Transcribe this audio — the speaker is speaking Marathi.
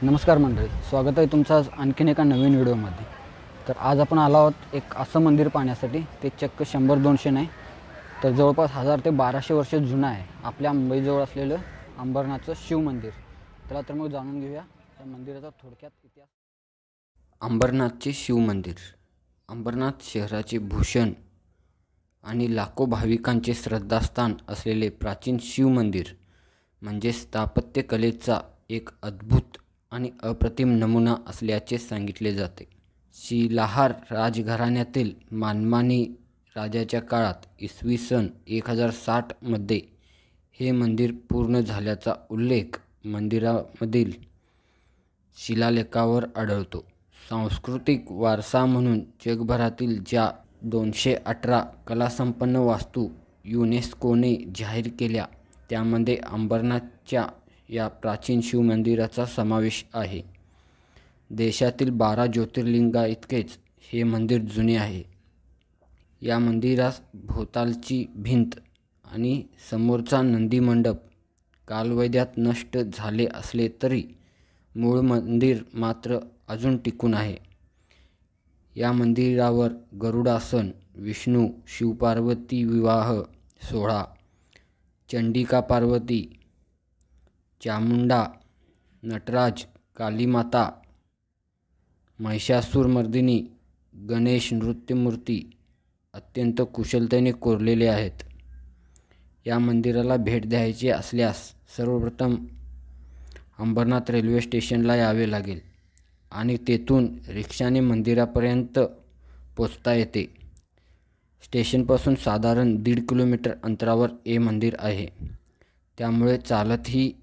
नमस्कार मंडळी, स्वागत आहे तुमचं आज आणखीन एका नवीन व्हिडिओमध्ये। तर आज आपण आलो आहोत एक असं मंदिर पाहण्यासाठी, ते चक्क 100-200 नाही तर जवळपास 1000 ते 1200 वर्ष जुनं आहे। आपल्या मुंबईजवळ असलेलं अंबरनाथचं शिव मंदिर। चला तर मग जाणून घेऊया त्या मंदिराचा थोडक्यात इतिहास। अंबरनाथचे शिव मंदिर अंबरनाथ शहराचे भूषण आणि लाखो भाविकांचे श्रद्धास्थान असलेले प्राचीन शिव मंदिर म्हणजे स्थापत्यकलेचा एक अद्भुत आणि अप्रतिम नमुना असल्याचे सांगितले जाते। शिलाहार राजघराण्यातील मानमानी राजाच्या काळात इसवी सन 1060 मध्ये हे मंदिर पूर्ण झाल्याचा उल्लेख मंदिरामधील शिलालेखावर आढळतो। सांस्कृतिक वारसा म्हणून जगभरातील ज्या 218 कलासंपन्न वास्तू युनेस्कोने जाहीर केल्या त्यामध्ये अंबरनाथच्या या प्राचीन शिव मंदिराचा समावेश आहे। देशातील 12 ज्योतिर्लिंगाइतकेच हे मंदिर जुने आहे। या मंदिरास भोवतालची भिंत आणि समोरचा नंदी मंडप कालवैद्यात नष्ट झाले असले तरी मूळ मंदिर मात्र अजून टिकून आहे। या मंदिरावर गरुडासन, विष्णू शिवपार्वती विवाह सोहळा, चंडिका पार्वती, चामुंडा, नटराज, कालीमाता, महिषासुरमर्दिनी, गणेश नृत्यमूर्ती अत्यंत कुशलतेने कोरलेले आहेत। या मंदिराला भेट द्यायची असल्यास सर्वप्रथम अंबरनाथ रेल्वे स्टेशनला यावे लागेल आणि तेथून रिक्षाने मंदिरापर्यंत पोहोचता येते। स्टेशनपासून साधारण 1.5 किलोमीटर अंतरावर हे मंदिर आहे, त्यामुळे चालतही